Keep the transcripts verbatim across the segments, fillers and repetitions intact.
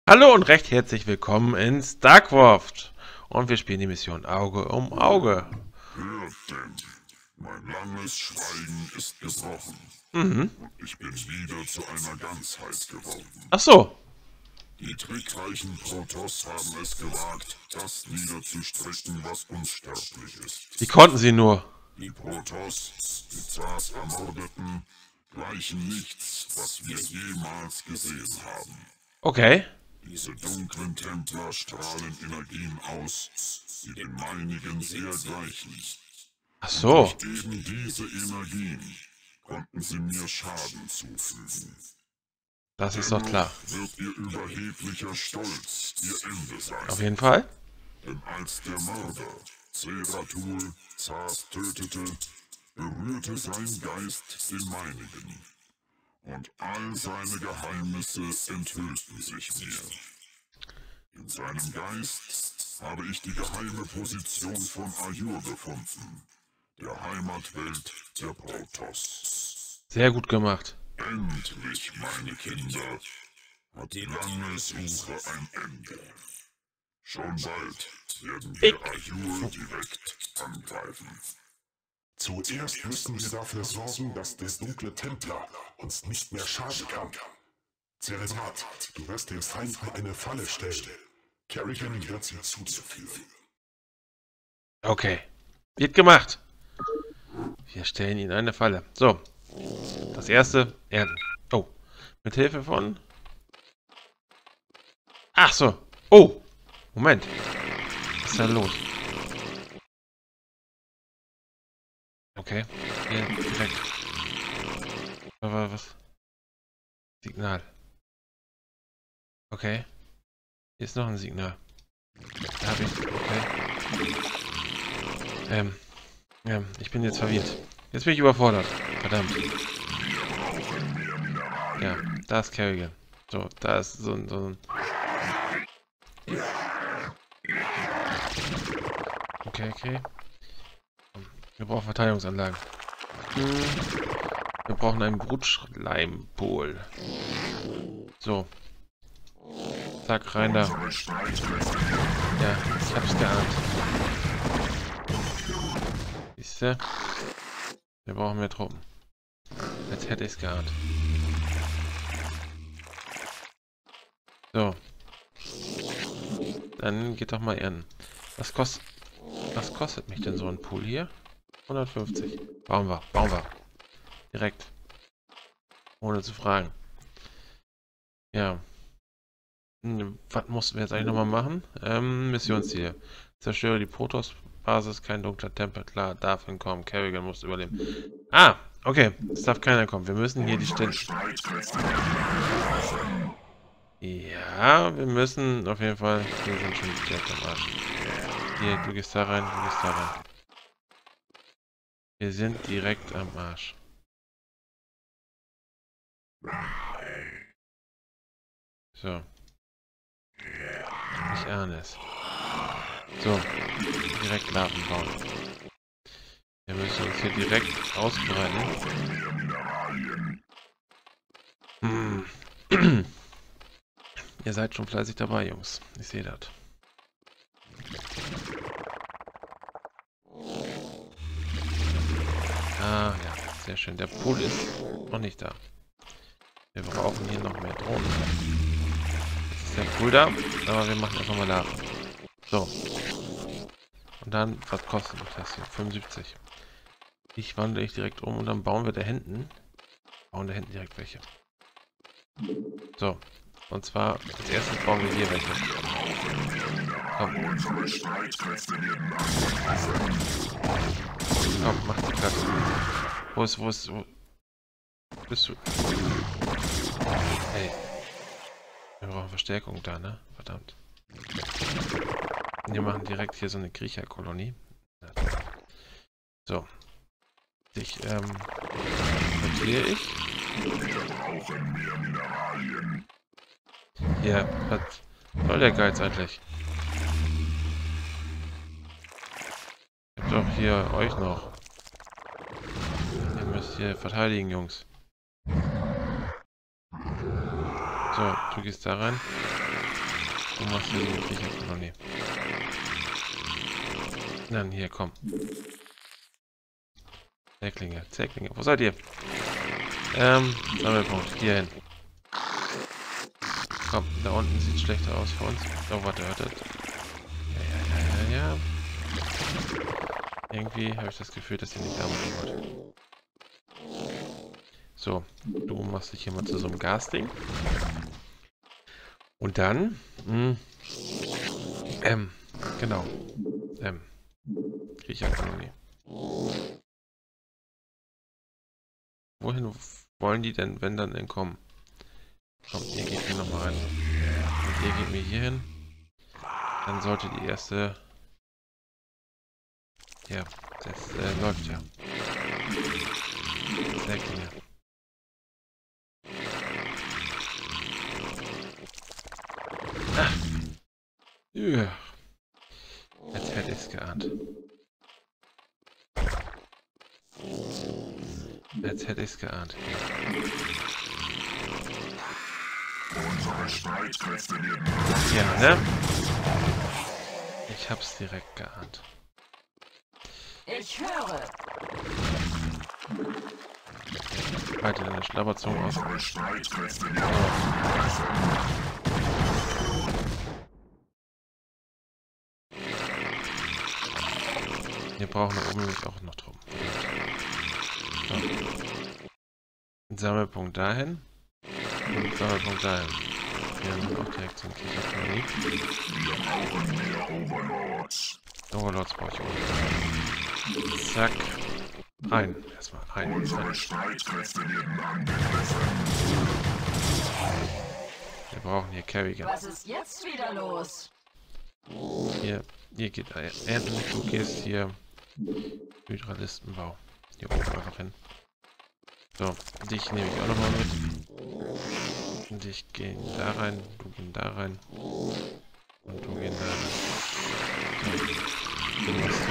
Hallo und recht herzlich willkommen in StarCraft. Und wir spielen die Mission Auge um Auge. Hört denn, mein langes Schweigen ist gebrochen. Mhm. Und ich bin wieder zu einer Ganzheit geworden. Ach so. Die trickreichen Protoss haben es gewagt, das niederzustrecken, was unsterblich ist. Wie konnten sie nur? Die Protoss, die Zars ermordeten, gleichen nichts, was wir jemals gesehen haben. Okay. Diese dunklen Templer strahlen Energien aus, die den meinigen sehr gleichen. Ach so. Durch eben diese Energien konnten sie mir Schaden zufügen. Das ist doch klar. Wird ihr überheblicher Stolz ihr Ende sein. Auf jeden Fall. Denn als der Mörder Zeratul Zars tötete, berührte sein Geist den meinigen. Und all seine Geheimnisse enthüllten sich mir. In seinem Geist habe ich die geheime Position von Ayur gefunden, der Heimatwelt der Protoss. Sehr gut gemacht. Endlich, meine Kinder, hat die lange Suche ein Ende. Schon bald werden wir Ayur direkt angreifen. Zuerst müssen wir dafür sorgen, dass der dunkle Templer uns nicht mehr schaden kann. Zerebrat, du wirst dem Feind eine Falle stellen. Kerrigan wird sie zu dir führen. Okay. Wird gemacht. Wir stellen ihnen eine Falle. So. Das erste. Erden. Oh. Mit Hilfe von... Ach so. Oh. Moment. Was ist da los? Okay. Hier direkt. Was? Signal. Okay. Hier ist noch ein Signal. Da habe ich. Okay. Ähm. Ja, ich bin jetzt verwirrt. Jetzt bin ich überfordert. Verdammt. Ja, da ist Kerrigan. So, da ist so ein. So ein okay, okay. Wir brauchen Verteidigungsanlagen. Wir brauchen einen Brutschleimpol. So. Zack, rein da. Ja, ich hab's geahnt. Siehste? Wir brauchen mehr Truppen. Jetzt hätte ich's geahnt. So. Dann geht doch mal Erden. Was kostet... Was kostet mich denn so ein Pool hier? hundertfünfzig. Bauen wir, bauen wir. Direkt. Ohne zu fragen. Ja. Hm, was mussten wir jetzt eigentlich nochmal machen? Ähm, Missionsziel. Zerstöre die Protoss-Basis, kein dunkler Tempel, klar, darf hinkommen. Kerrigan muss überleben. Ah, okay. Es darf keiner kommen. Wir müssen hier die Stelle... Ja, wir müssen auf jeden Fall... Wir sind schon direkt am Arsch. Hier, du gehst da rein, du gehst da rein. Wir sind direkt am Arsch. So. Ich ahne es. So. Direkt Larven bauen. Wir müssen uns hier direkt ausbreiten. Hm. Ihr seid schon fleißig dabei, Jungs. Ich sehe das. Ah, ja. Sehr schön. Der Pool ist noch nicht da. Wir brauchen hier noch mehr Drohnen. Jetzt ist der Pool da, aber wir machen erstmal mal Larven. So. Und dann, was kostet mich das hier? fünfundsiebzig. Ich wandle ich direkt um und dann bauen wir da hinten. Bauen da hinten direkt welche. So. Und zwar, als erstes bauen wir hier welche. Komm. Komm, mach die Platte. Wo ist, wo ist, wo bist du? Hey. Wir brauchen Verstärkung da, ne? Verdammt. Wir machen direkt hier so eine Kriecherkolonie. So. Dich, ähm, notiere ich. Ja, was soll der Geiz eigentlich? Ich hab doch hier euch noch. Ihr müsst hier verteidigen, Jungs. So, du gehst da rein. Du machst hier so eine Kriecherkolonie. Dann hier, komm. Zerklinge, Zerklinge. Wo seid ihr? Ähm, Sammelpunkt. Hier hin. Komm, da unten sieht schlechter aus für uns. Oh, warte, warte. Ja, ja, ja, ja, ja. Irgendwie habe ich das Gefühl, dass ihr nicht da machen wollt. So, du machst dich hier mal zu so einem Gasding. Und dann, mh, ähm, genau, ähm, Kriecherkolonie. Wohin wollen die denn, wenn dann entkommen? Komm, ihr geht hier nochmal rein. Und ihr geht mir hier hin. Dann sollte die erste... Ja, das äh, läuft ja. Sehr klar. Ah. Ja. Jetzt hätte ich es geahnt. Jetzt hätte ich es geahnt. Ja, ne? Ich hab's direkt geahnt. Ich höre. Halte deine Schlabberzunge aus. Wir brauchen da oben nämlich auch noch drum. So. Sammelpunkt dahin. Und Sammelpunkt dahin. Wir haben auch direkt so ein Kriecherkolonie. Wir brauchen mehr Overlords. Overlords brauche ich auch. Zack. Rein. Erstmal rein. Unsere Streitkräfte werden angegriffen. Wir brauchen hier Kerrigan. Was ist jetzt wieder los? Hier, hier geht Ernten. Du gehst hier Hydralistenbau. Hier oben einfach hin. So, dich nehme ich auch nochmal mit. Und ich gehe da rein, du gehst da rein. Und du gehst da rein. So. Du machst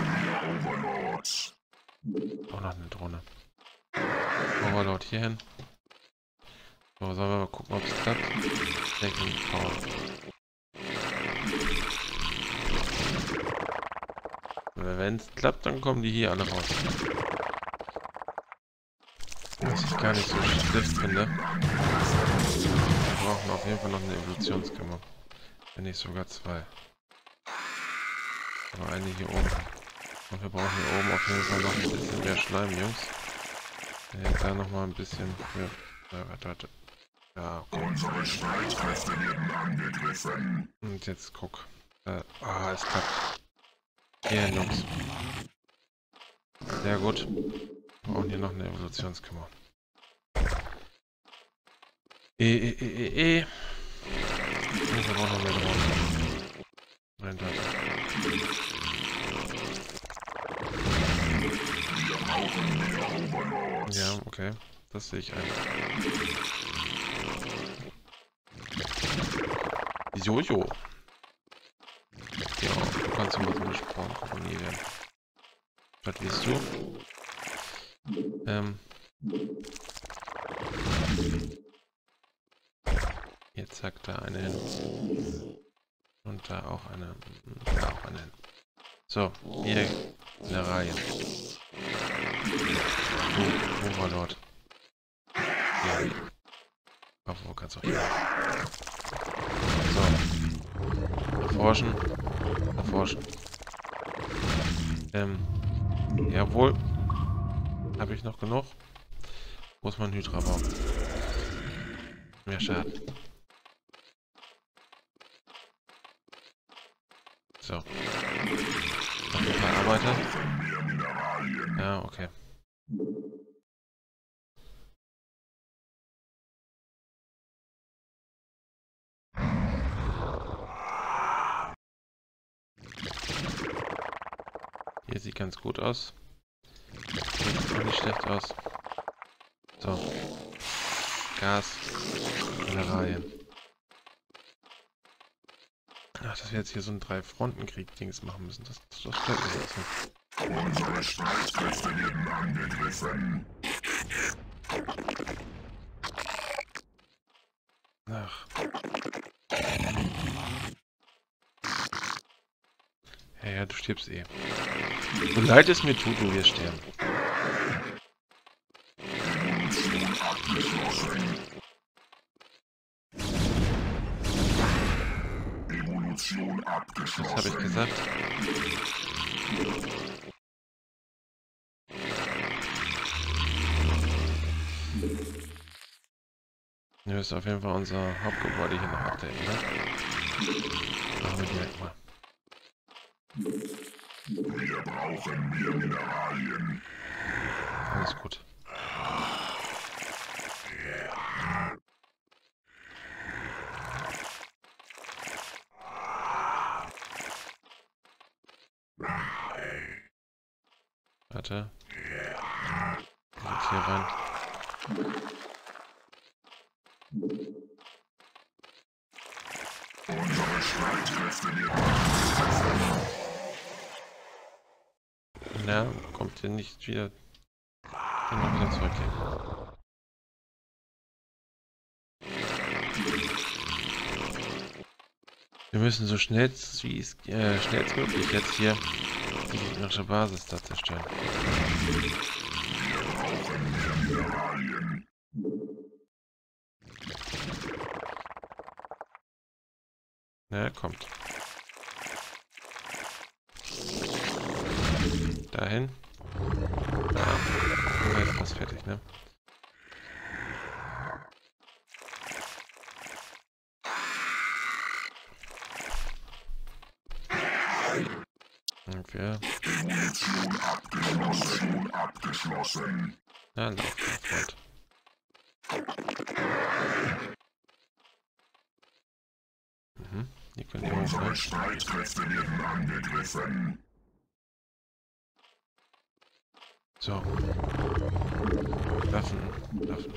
hier auch noch eine Drohne. Overlord hier hin. So, sollen wir mal gucken, ob es klappt. Second Power. Wenn es klappt, dann kommen die hier alle raus. Was ich gar nicht so schlecht finde. Wir brauchen auf jeden Fall noch eine Evolutionskammer. Wenn nicht sogar zwei. Aber eine hier oben. Und wir brauchen hier oben auf jeden Fall noch ein bisschen mehr Schleim, Jungs. Ja, da nochmal ein bisschen. Ja, warte, warte. Ja, okay. Unsere Streitkräfte werden angegriffen. Und jetzt guck. Äh, ah, es klappt. Hier, Jungs. Sehr gut. Wir brauchen hier noch eine Evolutionskammer. E, e, e, e, e. Und wir brauchen noch mehr drauf. Nein, da. Wir brauchen mehr Overlords. Ja, okay. Das sehe ich ein. Jojo. Ja, du kannst immer so eine Spornkolonie werden. Was willst du? Ähm. Jetzt zack, da eine hin. Und da auch eine. Da auch eine hin. So, hier in der Reihe. Oh, Overlord. Ja, hier. Obwohl, kannst du auch hier. So. Erforschen. Erforschen. Ähm. Jawohl. Habe ich noch genug? Wo ist mein Hydrabaum? Mehr Schaden. So. Noch ein paar Arbeiter. Ja, okay. Hier sieht ganz gut aus. Hier sieht auch nicht schlecht aus. So. Gas. Mineralien. Ach, dass wir jetzt hier so einen Drei-Fronten-Krieg-Dings machen müssen. Das, das stört mich jetzt nicht. Unsere Streitkräfte werden angegriffen. Ach. Ja, ja, du stirbst eh. So leid es mir tut, du wirst sterben. Evolution abgeschlossen. Was habe ich gesagt? Wir müssen auf jeden Fall unser Hauptgebäude hier noch updaten, ne? Machen wir direkt mal. Wir brauchen mehr Mineralien. Alles gut. Warte. Jetzt hier rein. Unsere Streitkräfte werden. Na, kommt hier nicht wieder. Dann mal wieder zurückgehen. Wir müssen so schnell wie es äh, schnellstmöglich jetzt hier die gegnerische Basis da zerstören. Wir brauchen mehr Mineralien. Na, kommt. Dahin. Ja, dann ist das fertig, ne? Okay. Evolution abgeschlossen. Abgeschlossen. Na, lauf, lauf, lauf. Mhm, die können hier hoch, Unsere ne? Streitkräfte werden angegriffen. So. Waffen, Waffen.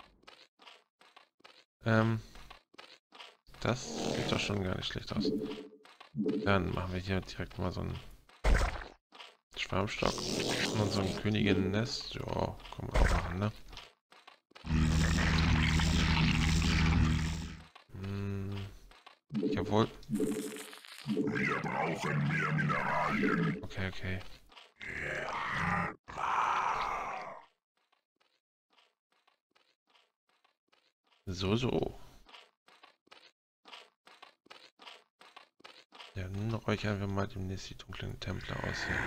Ähm. Das sieht doch schon gar nicht schlecht aus. Dann machen wir hier direkt mal so einen Schwarmstock und so ein Königin-Nest. Ja, kann man auch machen, ne? Hm. Jawohl. Wir brauchen mehr Mineralien. Okay, okay. So, so. Ja, dann räuchern wir mal demnächst die dunklen Templer aus hier.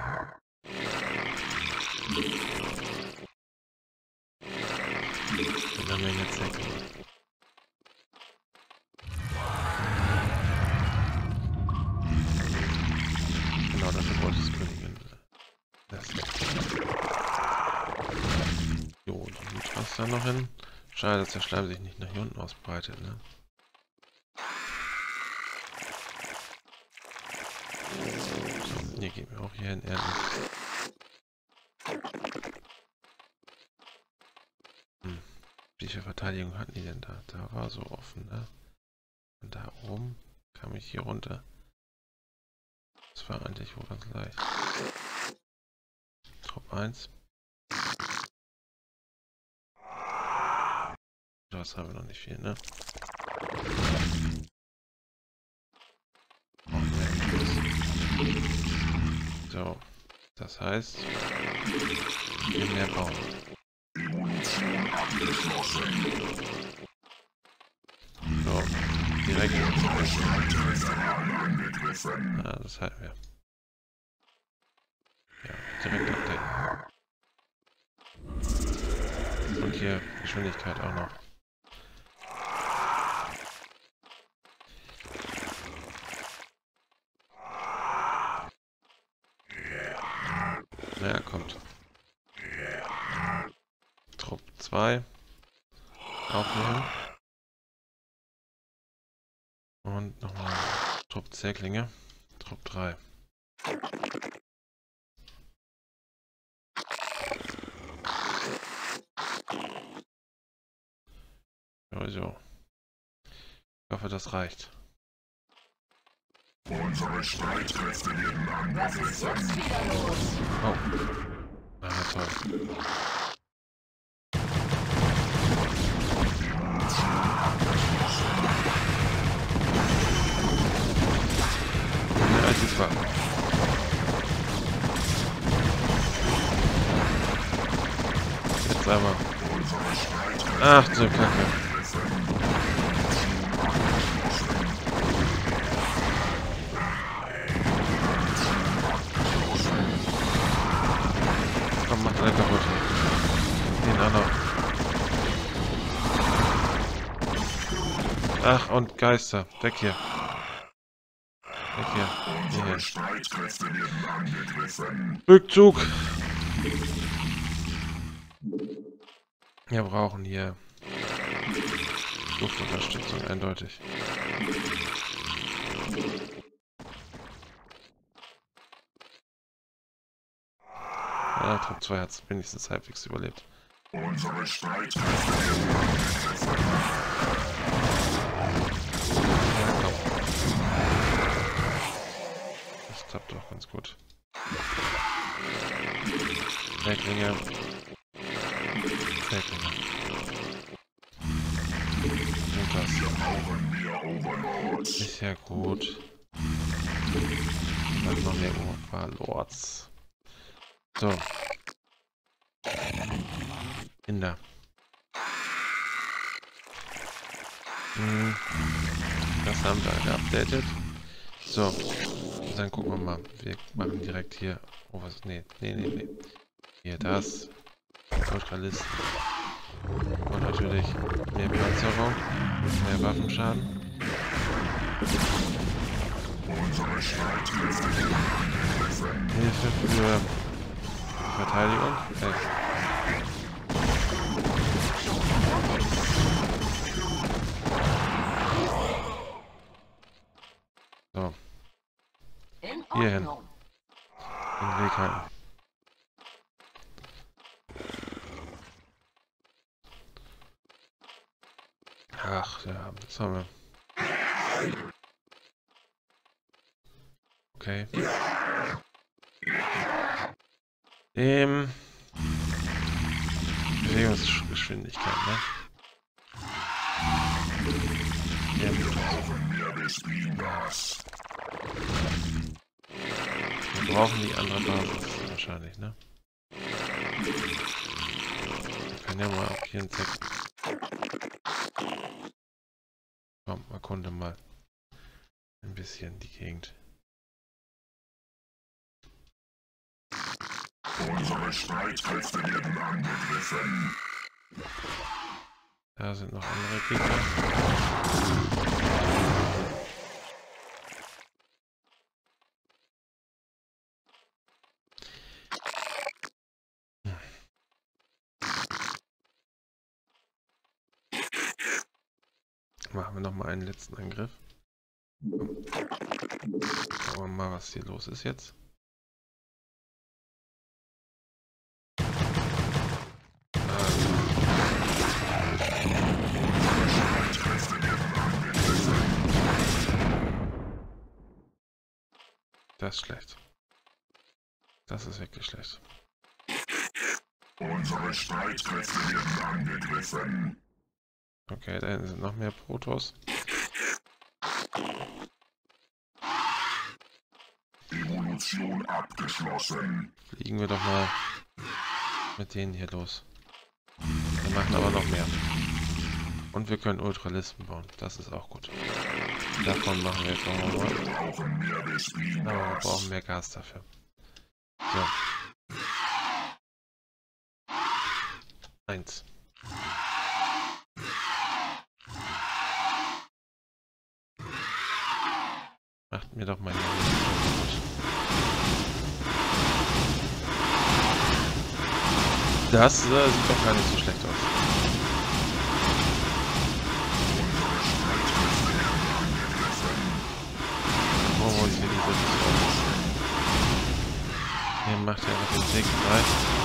Mit einer Menge Zecken. Genau, dafür wollte es Königin. Das. Jo, die Mitras da noch hin. Schade, dass der Schleim sich nicht nach hier unten ausbreitet, ne? So, hier gehen wir auch hier hin, ernten. Hm. Wie viel Verteidigung hatten die denn da? Da war so offen, ne? Und da oben kam ich hier runter. Das war eigentlich wohl ganz leicht. Trupp eins. Das haben wir noch nicht viel, ne? So, das heißt, wir mehr bauen. Evolution abgeschlossen. So, direkt. Unsere Streitkräfte werden angegriffen. Ah, das halten wir. Ja, direkt updaten. Und hier Geschwindigkeit auch noch. Ja, kommt. Trupp zwei. Aufnehmen. Und nochmal Trupp Zerklinge. Trupp drei. Also. Ich hoffe, das reicht. Unsere Streitkräfte werden Was ist jetzt angegriffen. wieder los? Oh. Na toll. Ja, super. Ach du Kacke. Komm, mach alle kaputt. Den auch noch. Ach, und Geister. Weg hier. Weg hier. Hier. Rückzug. Wir brauchen hier Luftunterstützung, eindeutig. Ja, Trupp zwei hat es wenigstens halbwegs überlebt. Unsere Streitkräfte. Ja, komm. Das klappt doch ganz gut. Feldlinge. Feldlinge. Und das. Ist ja gut. Dann noch mehr Overlords. So. Kinder. Hm. Das haben wir geupdatet. So. Dann gucken wir mal. Wir machen direkt hier. Oh, was? Nee, nee, nee, nee. Hier das. Ultralisten. Und natürlich mehr Panzerung. Mehr Waffenschaden. Hilfe für Verteidigung. Okay. So. Hier hin. Den Weg halten. Ach ja, was haben wir? Okay. Ähm. Bewegungsgeschwindigkeit, ne? Ja. Wir brauchen die andere Basis wahrscheinlich, ne? Wir können ja mal auf hier entdecken. Komm, erkunde mal ein bisschen die Gegend. Unsere Streitkräfte werden angegriffen. Da sind noch andere Gegner. Hm. Machen wir noch mal einen letzten Angriff. Schauen wir mal, was hier los ist jetzt. Das ist schlecht. Das ist wirklich schlecht. Unsere Streitkräfte werden angegriffen. Okay, da hinten sind noch mehr Protoss. Evolution abgeschlossen. Fliegen wir doch mal mit denen hier los. Wir machen aber noch mehr. Und wir können Ultralisten bauen. Das ist auch gut. Davon machen wir jetzt noch mal. Aber wir brauchen mehr Gas dafür. So. Eins. Macht mir doch mal hier. Das äh, sieht doch gar nicht so schlecht aus. Wo wir uns hier diese Hier macht er noch den Weg frei.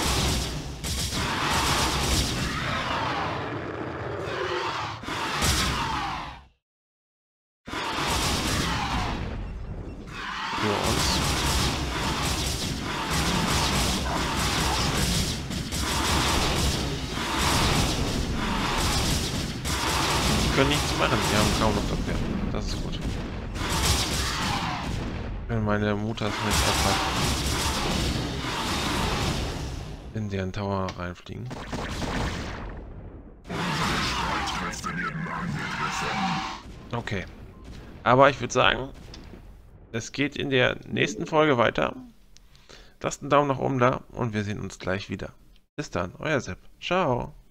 Für uns. Wir können nichts machen, wir haben kaum noch Abwehr. Das ist gut. Wenn meine Mutter es nicht einfach in deren Tower reinfliegen. Unsere Okay. Aber ich würde sagen, es geht in der nächsten Folge weiter. Lasst einen Daumen nach oben da und wir sehen uns gleich wieder. Bis dann, euer Sepp. Ciao.